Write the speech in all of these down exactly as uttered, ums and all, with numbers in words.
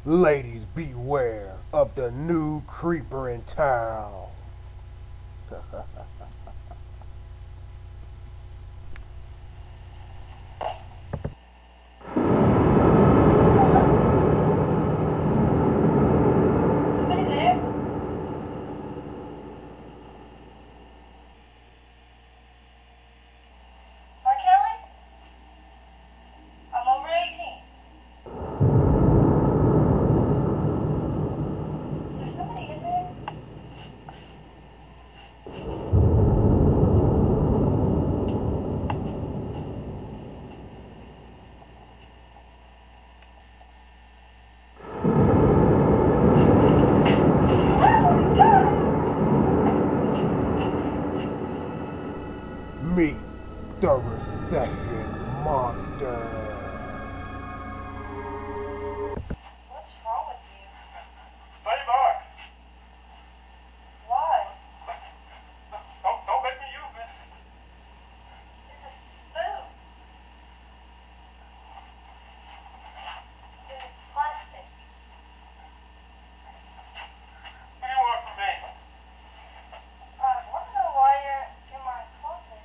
Ladies, beware of the new creeper in town. Somebody there? R. Kelly? I'm over eighteen. Is there somebody in there? Meet the Recession Monster. What's wrong with you? Stay back. Why? Don't, don't make me use this. It's a spoon. Dude, it's plastic. What do you want from me? I want to know why you're in my closet.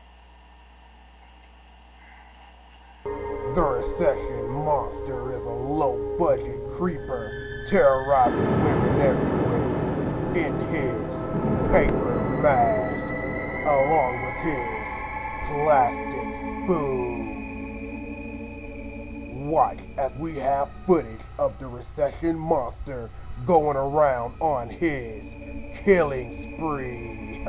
The Recession Monster is a low-budget creeper terrorizing women everywhere in his paper mask, along with his plastic spoon. Watch as we have footage of the Recession Monster going around on his killing spree.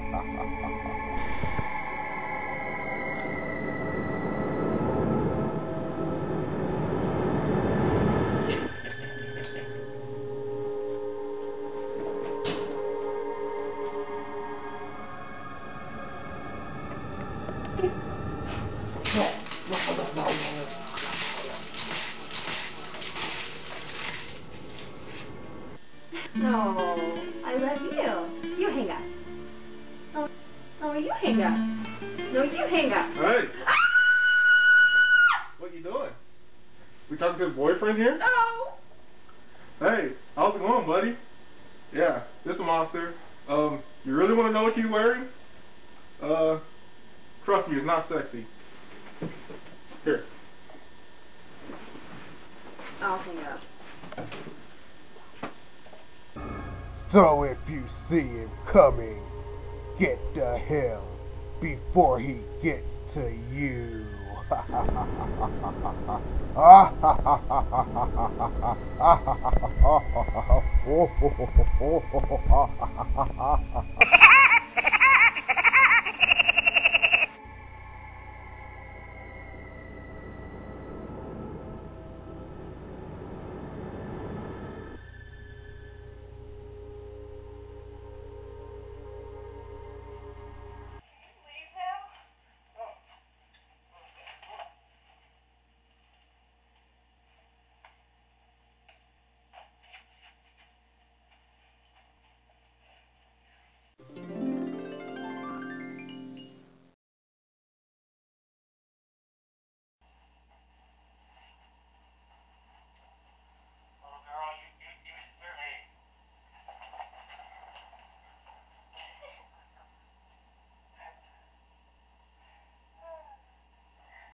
No, I love you. You hang up. Oh, oh, you hang up. No, you hang up. Hey. What you doing? We talking to the boyfriend here? No. Hey, how's it going, buddy? Yeah, this a monster. Um, you really want to know what she's wearing? Uh, trust me, it's not sexy. Here. I'll hang up. So if you see him coming, get the hell before he gets to you.